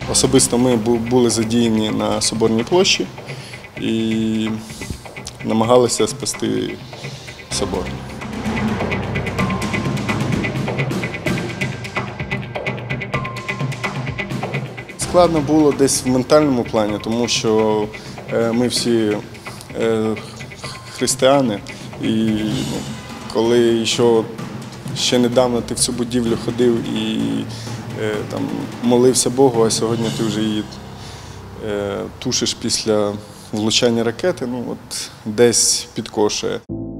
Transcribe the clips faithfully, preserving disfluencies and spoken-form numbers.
Особисто ми були задіяні на Соборній площі і намагалися спасти собор. Складно було десь в ментальному плані, тому що ми всі християни, і ну, коли ще, ще недавно ти в цю будівлю ходив і там, молився Богу, а сьогодні ти вже її тушиш після влучання ракети, ну от десь підкошує.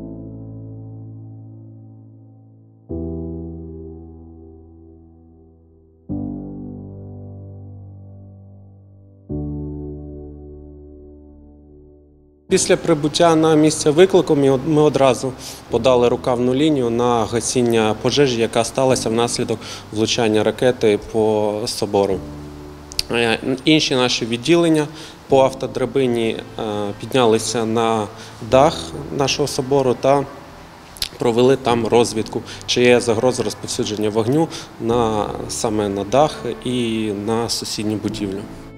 Після прибуття на місце виклику ми одразу подали рукавну лінію на гасіння пожежі, яка сталася внаслідок влучання ракети по собору. Інші наші відділення по автодрабині піднялися на дах нашого собору та провели там розвідку, чи є загроза розповсюдження вогню на, саме на дах і на сусідню будівлю.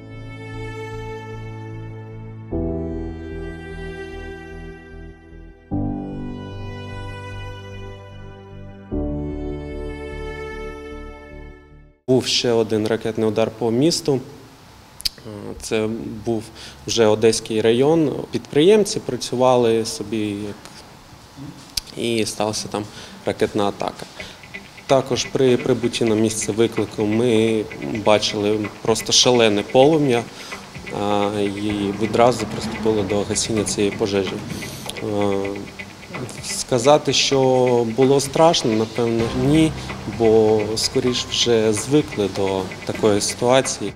Був ще один ракетний удар по місту. Це був вже Одеський район. Підприємці працювали собі і сталася там ракетна атака. Також при прибутті на місце виклику ми бачили просто шалене полум'я і відразу приступили до гасіння цієї пожежі. Сказати, що було страшно, напевно, ні, бо скоріш вже звикли до такої ситуації.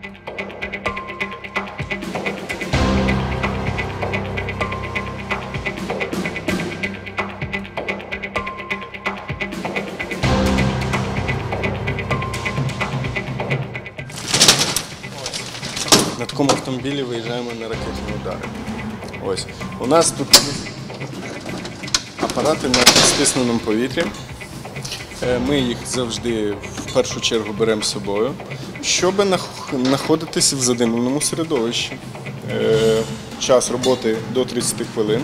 На такому автомобілі виїжджаємо на ракетні удари. Ось. У нас тут апарати на стисненому повітрі. Ми їх завжди в першу чергу беремо з собою, щоб знаходитися в задимленому середовищі. Час роботи до тридцяти хвилин.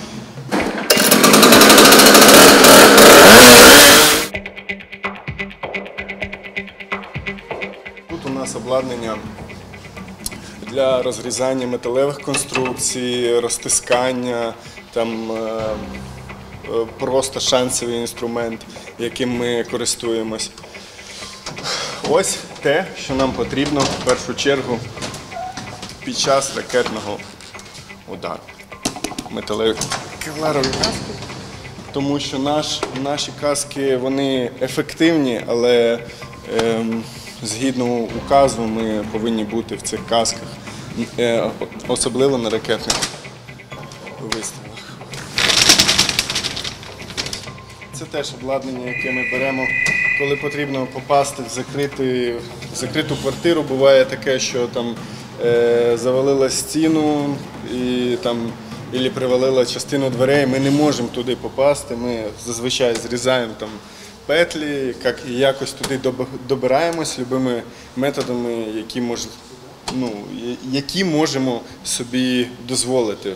Тут у нас обладнання для розрізання металевих конструкцій, розтискання, там просто шансовий інструмент, яким ми користуємось. Ось те, що нам потрібно в першу чергу під час ракетного удару. Металеві кевларові каски, тому що наш, наші каски вони ефективні, але е, згідно указу ми повинні бути в цих касках, е, особливо на ракетних вистрілах. Це теж обладнання, яке ми беремо, коли потрібно попасти в, закрити, в закриту квартиру. Буває таке, що там е, завалила стіну і там або привалила частину дверей, ми не можемо туди попасти, ми зазвичай зрізаємо там петлі, як, якось туди добираємось любими методами, які, мож, ну, які можемо собі дозволити.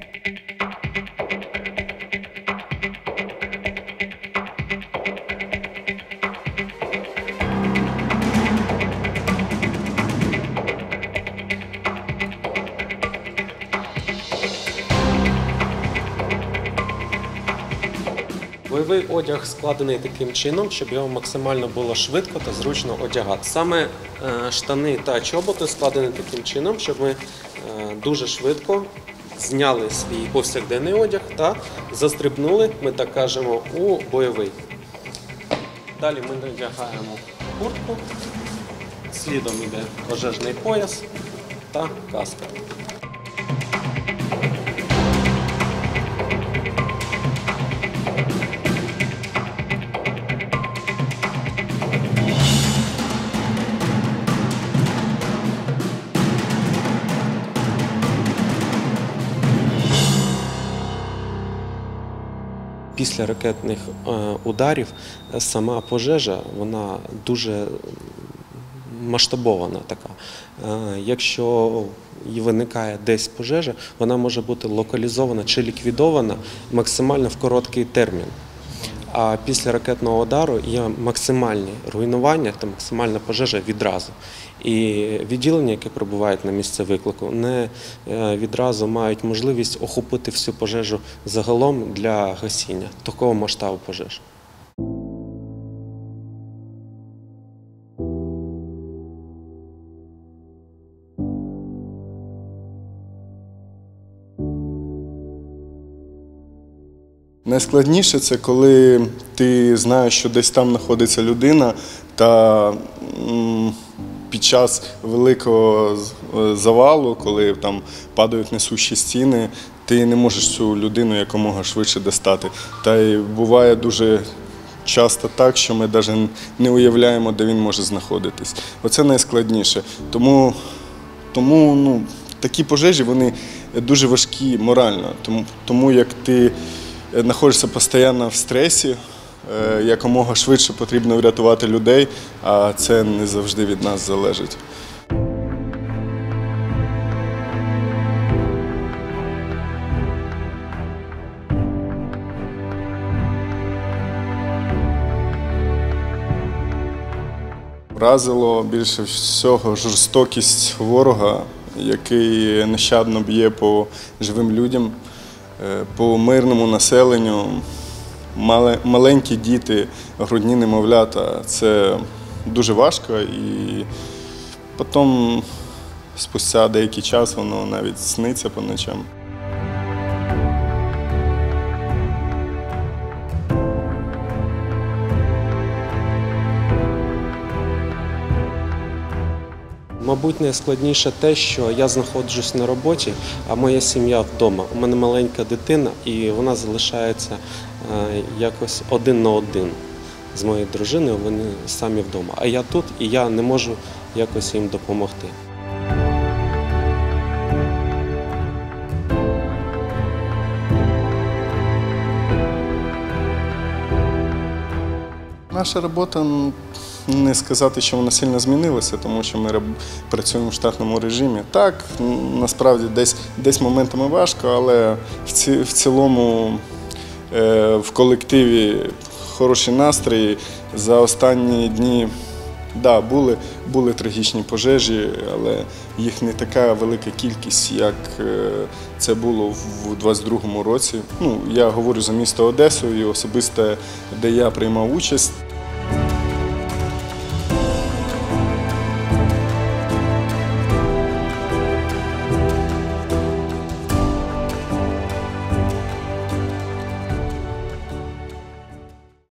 Бойовий одяг складений таким чином, щоб його максимально було швидко та зручно одягати. Саме штани та чоботи складені таким чином, щоб ми дуже швидко зняли свій повсякденний одяг та застрибнули, ми так кажемо, у бойовий. Далі ми надягаємо куртку, слідом йде пожежний пояс та каска. Після ракетних ударів сама пожежа, вона дуже масштабована така. Е, Якщо і виникає десь пожежа, вона може бути локалізована чи ліквідована максимально в короткий термін. А після ракетного удару є максимальні руйнування та максимальна пожежа відразу. І відділення, яке прибувають на місце виклику, не відразу мають можливість охопити всю пожежу загалом для гасіння такого масштабу пожеж. Найскладніше – це коли ти знаєш, що десь там знаходиться людина, та м, під час великого завалу, коли там падають несущі стіни, ти не можеш цю людину якомога швидше достати. Та й буває дуже часто так, що ми навіть не уявляємо, де він може знаходитись. Оце найскладніше. Тому, тому ну, такі пожежі, вони дуже важкі морально. Тому, тому як ти знаходишся постійно в стресі, якомога швидше потрібно врятувати людей, а це не завжди від нас залежить. Вразило більше всього жорстокість ворога, який нещадно б'є по живим людям, по мирному населенню. Маленькі діти, грудні немовлята – це дуже важко, і потім, спустя деякий час, воно навіть сниться по ночам. Мабуть, найскладніше те, що я знаходжусь на роботі, а моя сім'я вдома. У мене маленька дитина, і вона залишається якось один на один з моєю дружиною, вони самі вдома. А я тут, і я не можу якось їм допомогти. Наша робота, не сказати, що вона сильно змінилася, тому що ми працюємо в штатному режимі. Так, насправді десь, десь моментами важко, але в, ці, в цілому е, в колективі хороші настрої. За останні дні да, були, були трагічні пожежі, але їх не така велика кількість, як це було в двадцять другому році. Ну, я говорю за місто Одесу і особисто, де я приймав участь.